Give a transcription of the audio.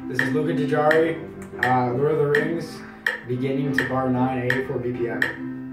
This is Luca Dijari, Lord of the Rings, beginning to bar 9A for BPM.